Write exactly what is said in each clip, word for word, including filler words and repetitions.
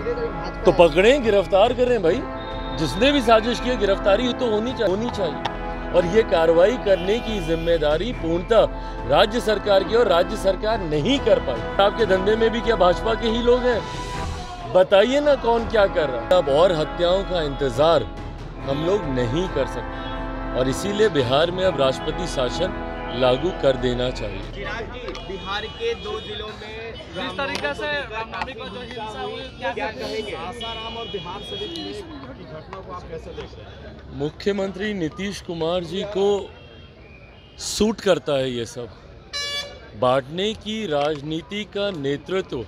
तो पकड़ें, गिरफ्तार करें भाई। जिसने भी साजिश की गिरफ्तारी तो होनी चाहिए होनी चाहिए और ये कार्रवाई करने की जिम्मेदारी पूर्णतः राज्य सरकार की, और राज्य सरकार नहीं कर पाई। आपके धंधे में भी क्या भाजपा के ही लोग हैं? बताइए ना कौन क्या कर रहा है। अब और हत्याओं का इंतजार हम लोग नहीं कर सकते और इसीलिए बिहार में अब राष्ट्रपति शासन लागू कर देना चाहिए। चिराग जी, बिहार के दो जिलों में जिस तरीके से रामनवमी को जो हिंसा हुई, क्या क्या कहेंगे? आसाराम और बिहार शरीफ की घटना को आप कैसे देख रहे हैं? मुख्यमंत्री नीतीश कुमार जी को सूट करता है ये सब। बांटने की राजनीति का नेतृत्व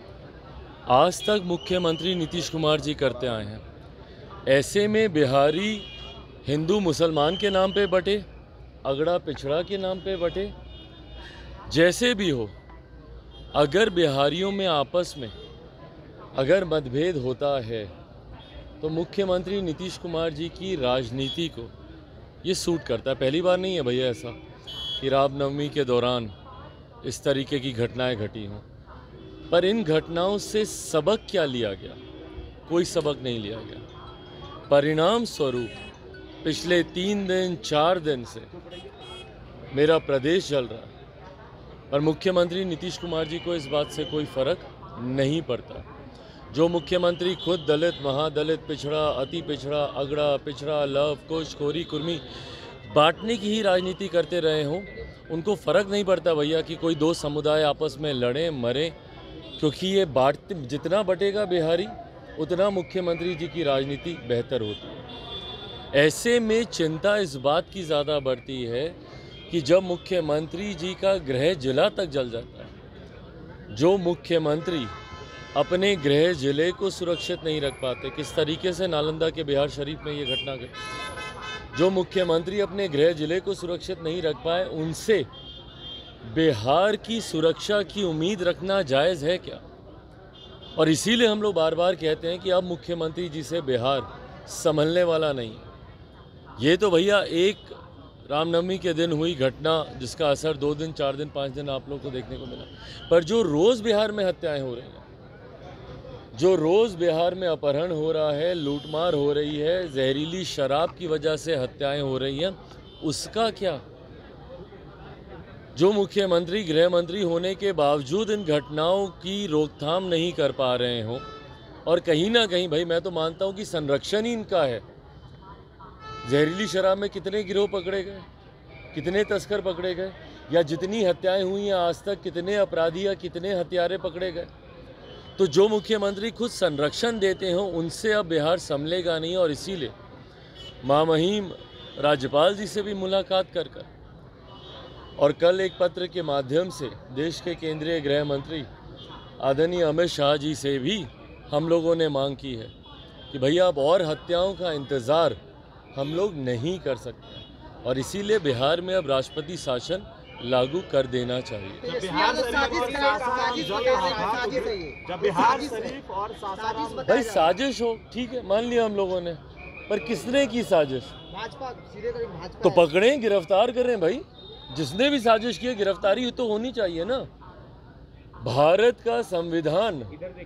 आज तक मुख्यमंत्री नीतीश कुमार जी करते आए हैं। ऐसे में बिहारी हिंदू मुसलमान के नाम पे बटे, अगड़ा पिछड़ा के नाम पे बटे, जैसे भी हो, अगर बिहारियों में आपस में अगर मतभेद होता है तो मुख्यमंत्री नीतीश कुमार जी की राजनीति को ये सूट करता है। पहली बार नहीं है भैया ऐसा कि रामनवमी के दौरान इस तरीके की घटनाएं घटी हों, पर इन घटनाओं से सबक क्या लिया गया? कोई सबक नहीं लिया गया। परिणाम स्वरूप पिछले तीन दिन चार दिन से मेरा प्रदेश जल रहा है और मुख्यमंत्री नीतीश कुमार जी को इस बात से कोई फर्क नहीं पड़ता। जो मुख्यमंत्री खुद दलित, महादलित, पिछड़ा, अति पिछड़ा, अगड़ा पिछड़ा, लव कुश, खोरी कुर्मी बांटने की ही राजनीति करते रहे हों, उनको फ़र्क नहीं पड़ता भैया कि कोई दो समुदाय आपस में लड़ें मरें, क्योंकि ये बांटते जितना बटेगा बिहारी उतना मुख्यमंत्री जी की राजनीति बेहतर होती है। ऐसे में चिंता इस बात की ज़्यादा बढ़ती है कि जब मुख्यमंत्री जी का गृह जिला तक जल जाता है, जो मुख्यमंत्री अपने गृह जिले को सुरक्षित नहीं रख पाते, किस तरीके से नालंदा के बिहार शरीफ में ये घटना घटी, जो मुख्यमंत्री अपने गृह जिले को सुरक्षित नहीं रख पाए, उनसे बिहार की सुरक्षा की उम्मीद रखना जायज़ है क्या? और इसीलिए हम लोग बार बार कहते हैं कि अब मुख्यमंत्री जी से बिहार संभलने वाला नहीं है। ये तो भैया एक रामनवमी के दिन हुई घटना जिसका असर दो दिन चार दिन पाँच दिन आप लोग को देखने को मिला, पर जो रोज़ बिहार में हत्याएं हो रही हैं, जो रोज़ बिहार में अपहरण हो रहा है, लूटमार हो रही है, जहरीली शराब की वजह से हत्याएं हो रही हैं, उसका क्या? जो मुख्यमंत्री गृह मंत्री होने के बावजूद इन घटनाओं की रोकथाम नहीं कर पा रहे हों, और कहीं ना कहीं भाई मैं तो मानता हूं कि संरक्षण ही इनका है। जहरीली शराब में कितने गिरोह पकड़े गए, कितने तस्कर पकड़े गए, या जितनी हत्याएं हुई हैं आज तक कितने अपराधी या कितने हत्यारे पकड़े गए? तो जो मुख्यमंत्री खुद संरक्षण देते हों उनसे अब बिहार संभलेगा नहीं। और इसीलिए महामहिम राज्यपाल जी से भी मुलाकात कर कर और कल एक पत्र के माध्यम से देश के केंद्रीय गृह मंत्री आदरणीय अमित शाह जी से भी हम लोगों ने मांग की है कि भैया अब और हत्याओं का इंतज़ार हम लोग नहीं कर सकते और इसीलिए बिहार में अब राष्ट्रपति शासन लागू कर देना चाहिए। जब बिहार जब बिहार शरीफ और सासाराम भाई साजिश हो, ठीक है, मान लिया हम लोगों ने, पर किसने की साजिश? भाजपा सीधे भाजपा तो पकड़ें, गिरफ्तार करें भाई। जिसने भी साजिश की गिरफ्तारी तो होनी चाहिए ना। भारत का संविधान,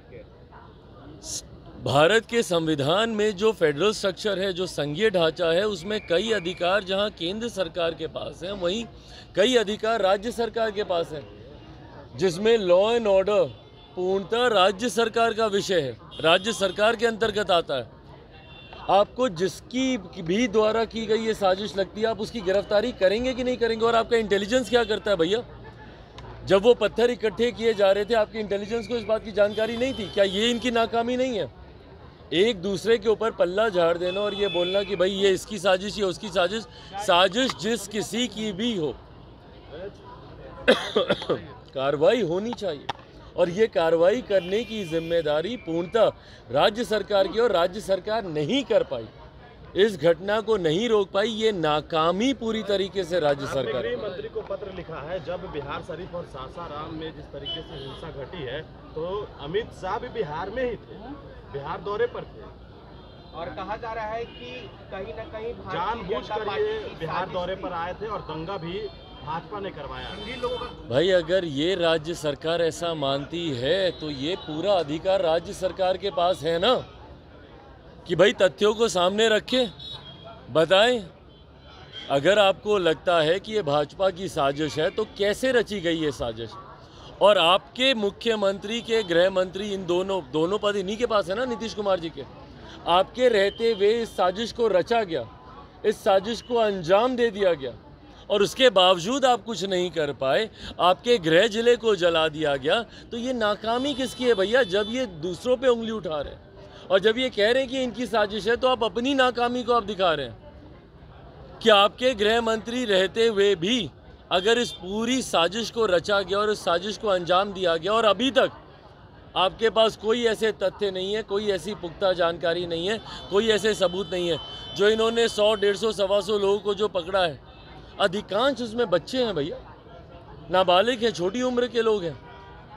भारत के संविधान में जो फेडरल स्ट्रक्चर है, जो संघीय ढांचा है, उसमें कई अधिकार जहां केंद्र सरकार के पास हैं, वहीं कई अधिकार राज्य सरकार के पास हैं, जिसमें लॉ एंड ऑर्डर पूर्णतः राज्य सरकार का विषय है, राज्य सरकार के अंतर्गत आता है। आपको जिसकी भी द्वारा की गई ये साजिश लगती है, आप उसकी गिरफ्तारी करेंगे कि नहीं करेंगे? और आपका इंटेलिजेंस क्या करता है भैया? जब वो पत्थर इकट्ठे किए जा रहे थे, आपकी इंटेलिजेंस को इस बात की जानकारी नहीं थी क्या? ये इनकी नाकामी नहीं है? एक दूसरे के ऊपर पल्ला झाड़ देना और ये बोलना कि भाई ये इसकी साजिश या उसकी साजिश, साजिश जिस किसी की भी हो कार्रवाई होनी चाहिए और ये कार्रवाई करने की जिम्मेदारी पूर्णतः राज्य सरकार की, और राज्य सरकार नहीं कर पाई, इस घटना को नहीं रोक पाई। ये नाकामी पूरी तरीके से राज्य सरकार। गृह मंत्री को पत्र लिखा है, जब बिहार शरीफ और सासाराम में जिस तरीके से हिंसा घटी है तो अमित शाह भी बिहार में ही थे, बिहार दौरे पर थे, और कहा जा रहा है कि कहीं ना कहीं जानबूझकर ये बिहार दौरे पर आए थे और दंगा भी भाजपा ने करवाया। भाई अगर ये राज्य सरकार ऐसा मानती है तो ये पूरा अधिकार राज्य सरकार के पास है ना, कि भाई तथ्यों को सामने रखे, बताएं। अगर आपको लगता है कि ये भाजपा की साजिश है तो कैसे रची गई ये साजिश? और आपके मुख्यमंत्री के गृह मंत्री, इन दोनों दोनों पद इन्हीं के पास है ना, नीतीश कुमार जी के। आपके रहते हुए इस साजिश को रचा गया, इस साजिश को अंजाम दे दिया गया, और उसके बावजूद आप कुछ नहीं कर पाए, आपके गृह जिले को जला दिया गया। तो ये नाकामी किसकी है भैया? जब ये दूसरों पे उंगली उठा रहे हैं और जब ये कह रहे हैं कि इनकी साजिश है, तो आप अपनी नाकामी को आप दिखा रहे हैं कि आपके गृह मंत्री रहते हुए भी अगर इस पूरी साजिश को रचा गया और इस साजिश को अंजाम दिया गया और अभी तक आपके पास कोई ऐसे तथ्य नहीं है, कोई ऐसी पुख्ता जानकारी नहीं है, कोई ऐसे सबूत नहीं है। जो इन्होंने सौ डेढ़ सौ सवा सौ लोगों को जो पकड़ा है, अधिकांश उसमें बच्चे हैं भैया, नाबालिग हैं, छोटी उम्र के लोग हैं।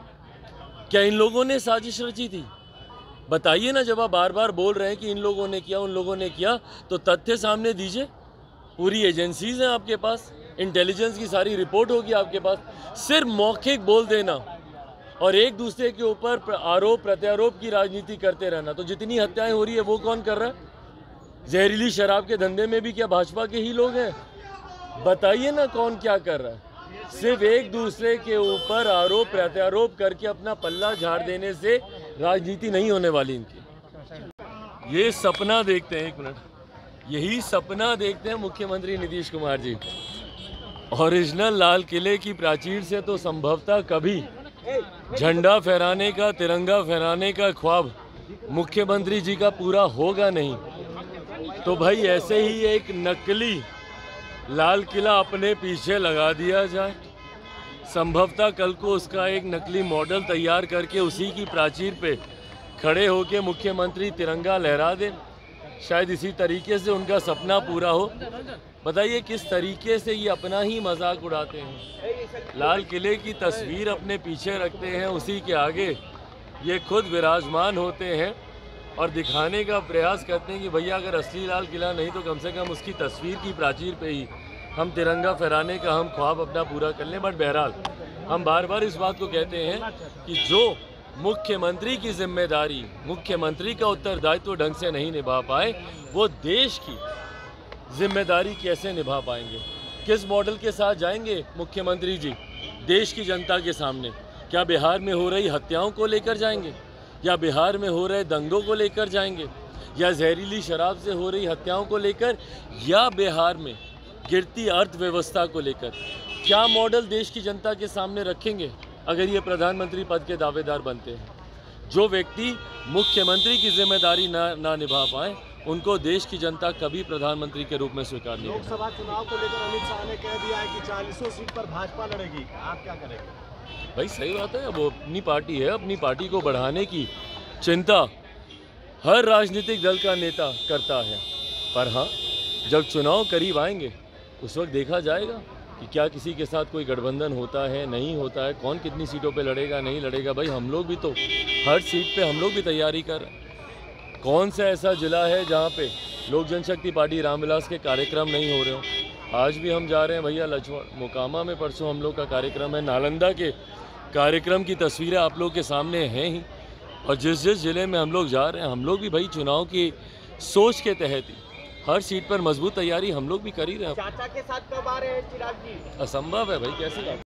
क्या इन लोगों ने साजिश रची थी? बताइए ना। जब आप बार बार बोल रहे हैं कि इन लोगों ने किया, उन लोगों ने किया, तो तथ्य सामने दीजिए। पूरी एजेंसीज हैं आपके पास, इंटेलिजेंस की सारी रिपोर्ट होगी आपके पास। सिर्फ मौखिक बोल देना और एक दूसरे के ऊपर आरोप प्रत्यारोप की राजनीति करते रहना। तो जितनी हत्याएं हो रही है वो कौन कर रहा है? जहरीली शराब के धंधे में भी क्या भाजपा के ही लोग हैं? बताइए ना कौन क्या कर रहा है? सिर्फ एक दूसरे के ऊपर आरोप प्रत्यारोप करके अपना पल्ला झाड़ देने से राजनीति नहीं होने वाली इनकी। ये सपना देखते हैं, एक मिनट, यही सपना देखते हैं मुख्यमंत्री नीतीश कुमार जी। ओरिजिनल लाल किले की प्राचीर से तो संभवतः कभी झंडा फहराने का, तिरंगा फहराने का ख्वाब मुख्यमंत्री जी का पूरा होगा नहीं। तो भाई ऐसे ही एक नकली लाल किला अपने पीछे लगा दिया जाए। संभवतः कल को उसका एक नकली मॉडल तैयार करके उसी की प्राचीर पे खड़े होकर मुख्यमंत्री तिरंगा लहरा दें। शायद इसी तरीके से उनका सपना पूरा हो। बताइए किस तरीके से ये अपना ही मजाक उड़ाते हैं। लाल किले की तस्वीर अपने पीछे रखते हैं, उसी के आगे ये खुद विराजमान होते हैं और दिखाने का प्रयास करते हैं कि भैया अगर असली लाल किला नहीं तो कम से कम उसकी तस्वीर की प्राचीर पे ही हम तिरंगा फहराने का हम ख्वाब अपना पूरा कर लें। बट बहरहाल हम बार बार इस बात को कहते हैं कि जो मुख्यमंत्री की जिम्मेदारी, मुख्यमंत्री का उत्तरदायित्व ढंग से नहीं निभा पाए, वो देश की जिम्मेदारी कैसे निभा पाएंगे? किस मॉडल के साथ जाएंगे मुख्यमंत्री जी देश की जनता के सामने? क्या बिहार में हो रही हत्याओं को लेकर जाएंगे, या बिहार में हो रहे दंगों को लेकर जाएंगे, या जहरीली शराब से हो रही हत्याओं को लेकर, या बिहार में गिरती अर्थव्यवस्था को लेकर? क्या मॉडल देश की जनता के सामने रखेंगे अगर ये प्रधानमंत्री पद के दावेदार बनते हैं? जो व्यक्ति मुख्यमंत्री की जिम्मेदारी ना ना निभा पाए, उनको देश की जनता कभी प्रधानमंत्री के रूप में स्वीकार नहीं करेगी। लोकसभा चुनाव को लेकर अमित शाह ने कह दिया है कि चालीसों सीट पर भाजपा लड़ेगी, आप क्या करेंगे? भाई सही बात है, वो अपनी पार्टी है, अपनी पार्टी को बढ़ाने की चिंता हर राजनीतिक दल का नेता करता है। पर हाँ, जब चुनाव करीब आएंगे उस वक्त देखा जाएगा कि क्या किसी के साथ कोई गठबंधन होता है, नहीं होता है, कौन कितनी सीटों पे लड़ेगा, नहीं लड़ेगा। भाई हम लोग भी तो हर सीट पे हम लोग भी तैयारी कर रहे हैं। कौन सा ऐसा जिला है जहाँ पे लोक जनशक्ति पार्टी रामविलास के कार्यक्रम नहीं हो रहे हो? आज भी हम जा रहे हैं भैया लक्ष्मण मोकामा में, परसों हम लोग का कार्यक्रम है, नालंदा के कार्यक्रम की तस्वीरें आप लोग के सामने हैं ही। और जिस जिस ज़िले में हम लोग जा रहे हैं, हम लोग भी भाई चुनाव की सोच के तहत ही हर सीट पर मजबूत तैयारी हम लोग भी कर ही रहे हैं। चाचा के साथ कब आ रहे हैं चिराग जी? असंभव है भाई, कैसे